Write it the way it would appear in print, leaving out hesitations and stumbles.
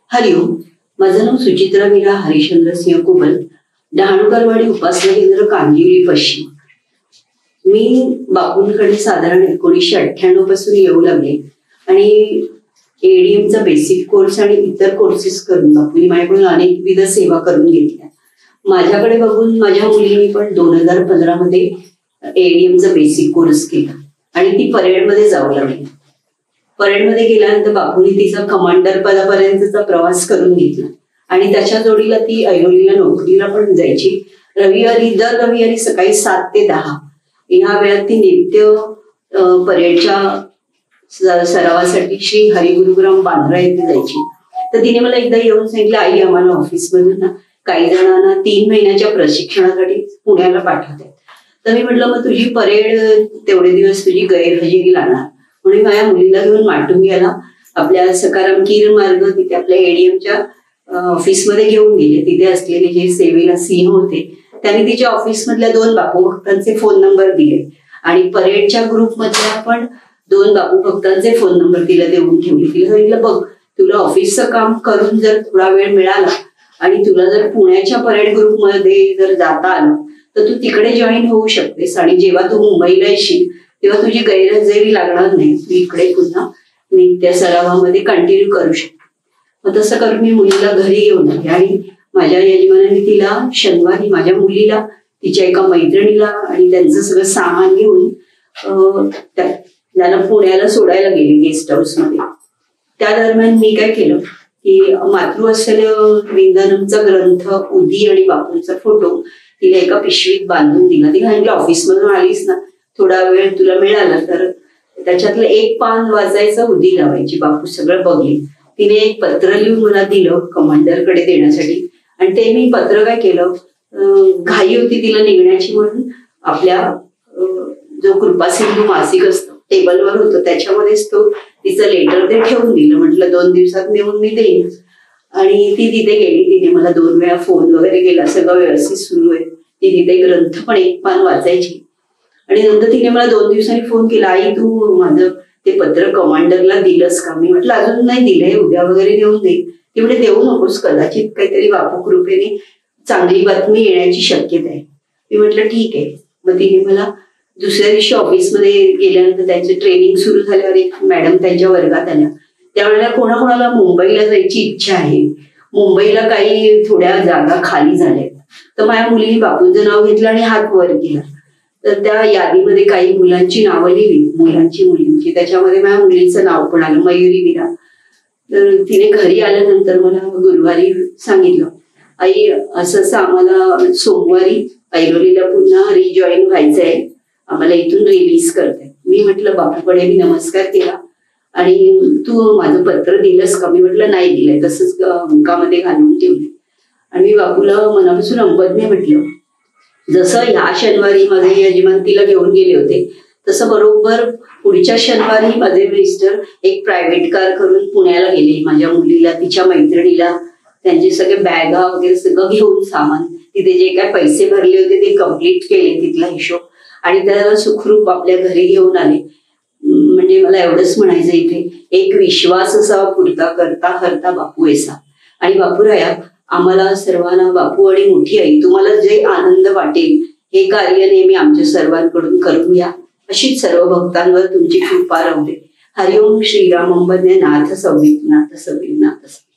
हरिओम. माझं नाव सुचित्रा मीरा हरिश्चंद्र सिंह कुबल, डहाणूकरवाडी उपासना केंद्र कांदिवली पश्चिम. मी बापूंकडे साधारण 1998 पासून येऊ लागले आणि एडीएमचा बेसिक कोर्स आणि इतर कोर्सेस करून बापूंनी माझ्याकडून अनेकविध सेवा करून घेतल्या. माझ्याकडे बघून माझ्या मुलीने पण 2015 मध्ये एडीएमचा बेसिक कोर्स केला आणि ती परेडमध्ये जाऊ लागली. परेडमध्ये गेल्यानंतर बापूंनी तिचा कमांडर पदापर्यंतचा प्रवास करून घेतला आणि त्याच्या जोडीला ती ऐरोलीला नोकरीला पण जायची. दर रविवारी सकाळी 7 ते 10 या वेळात ती नित्य परेडच्या सरावासाठी श्री हरिगुरुग्राम बांद्रा येथे जायची. तर तिने मला एकदा येऊन सांगितलं, आई आम्हाला ऑफिसमधून ना काही जणांना 3 महिन्याच्या प्रशिक्षणासाठी पुण्याला पाठवतात. तर मी म्हटलं, मग तुझी परेड तेवढे दिवस तुझी गैरहजेरी लागणार म्हणून माझ्या मुलीला घेऊन माटुंग्याला आपल्या सकाराम कीर मार्ग तिथे आपल्या एडीएमच्या ऑफिसमध्ये घेऊन गेले. तिथे असलेले जे सेवेला सिंह होते त्यांनी तिच्या ऑफिसमधल्या 2 बापू भक्तांचे फोन नंबर दिले आणि परेडच्या ग्रुपमधल्या पण 2 बापू भक्तांचे फोन नंबर तिला देऊन ठेवले. तिला सांगितलं, बघ तुला ऑफिसचं काम करून जर थोडा वेळ मिळाला आणि तुला जर पुण्याच्या परेड ग्रुपमध्ये जर जाता आलं तर तू तिकडे जॉईन होऊ शकतेस आणि जेव्हा तू मुंबईला येशील तेव्हा तुझी गैरहजेरी लागणार नाही, तू इकडे पुन्हा नित्य सरावामध्ये कंटिन्यू करू शकते. मग तसं करून मी मुलीला घरी घेऊन आले आणि माझ्या यजमानाने तिला शनिवारी माझ्या मुलीला तिच्या एका मैत्रिणीला आणि त्यांचं सगळं सामान घेऊन त्यांना पुण्याला सोडायला गेले गेस्ट हाऊस मध्ये. त्या दरम्यान मी काय केलं की मातृवात्सल्य विंदनमचा ग्रंथ, उदी आणि बापूंचा फोटो तिला एका पिशवीत बांधून दिला. तिला सांगितलं, ऑफिसमधून आलीस ना थोडा वेळ तुला मिळाला तर त्याच्यातलं एक पान वाचायचं, उदी लावायची. बापू सगळं बघले. तिने एक पत्र लिहून मला दिलं कमांडरकडे देण्यासाठी आणि ते मी पत्र काय केलं, घाई होती तिला निघण्याची म्हणून आपल्या जो कृपासिंधू मासिक असतो टेबलवर होतं त्याच्यामध्येच तो तिचं लेटर ते ठेवून दिलं. म्हटलं 2 दिवसात नेऊन मी देईन. आणि ती तिथे गेली. तिने मला 2 वेळा फोन वगैरे केला, सगळं व्यवस्थित सुरू आहे. ती तिथे ग्रंथ पण एक पान वाचायची आणि नंतर तिने मला 2 दिवसांनी फोन केला, आई तू माझं ते पत्र कमांडरला दिलंस का? मी म्हटलं अजून नाही दिलंय, उद्या वगैरे देऊन देईल. ती म्हणजे देऊ नकोस, कदाचित काहीतरी बापू कृपेने चांगली बातमी येण्याची शक्यता आहे. मी म्हटलं ठीक आहे. मग तिने मला दुसऱ्या दिवशी ऑफिसमध्ये गेल्यानंतर त्यांचे ट्रेनिंग सुरू झाल्यावर एक मॅडम त्यांच्या वर्गात आल्या. त्यावेळेला कोणाकोणाला मुंबईला जायची इच्छा आहे, मुंबईला काही थोड्या जागा खाली झाल्या, तर माझ्या मुलीने बापूंचं नाव घेतलं आणि हात वर केला. तर त्या यादीमध्ये काही मुलांची नावं लिहिली, मुलींची. त्याच्यामध्ये माझ्या मुलीचं नाव पण आलं, मयुरी विरा. तर तिने घरी आल्यानंतर मला गुरुवारी सांगितलं, आई असं आम्हाला सोमवारी ऐरोलीला पुन्हा रिजॉईन व्हायचंय, आम्हाला इथून रिलीज करते. मी म्हटलं बापूकडे मी नमस्कार केला आणि तू माझं पत्र दिलंस का? मी म्हटलं नाही दिलंय, तसंच अंकामध्ये घालून ठेवले. आणि मी बापूला मनापासून अंबज्ञ म्हटलं. जसं ह्या शनिवारी माझे यजमान तिला घेऊन गेले होते तसं बरोबर पुढच्या शनिवारी माझे मिस्टर एक प्रायव्हेट कार करून पुण्याला गेले. माझ्या मुलीला, तिच्या मैत्रिणीला, त्यांचे सगळे बॅगा वगैरे सगळं घेऊन सामान, तिथे जे काय पैसे भरले होते ते कम्प्लीट केले, तिथला हिशोब, आणि त्याला सुखरूप आपल्या घरी घेऊन आले. म्हणजे मला एवढंच म्हणायचं इथे, एक विश्वास असा पुरता करता हरता बापू ऐसा. आणि बापूराया आम्हाला सर्वांना, बापू आणि मोठी आई, तुम्हाला जे आनंद वाटेल हे कार्य नेहमी आमच्या सर्वांकडून करून घ्या. अशीच सर्व भक्तांवर तुमची कृपा राहू दे. हरिओम. श्रीराम अंबज्ञ नाथ सवित नाथ सवित नाथ.